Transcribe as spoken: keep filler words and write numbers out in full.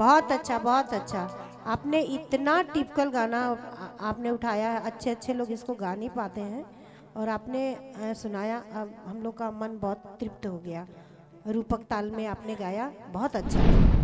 बहुत अच्छा, बहुत अच्छा। आपने इतना टिपिकल गाना आपने उठाया, अच्छे अच्छे लोग इसको गा नहीं पाते हैं और आपने सुनाया। अब हम लोग का मन बहुत तृप्त हो गया। रूपक ताल में आपने गाया, बहुत अच्छा।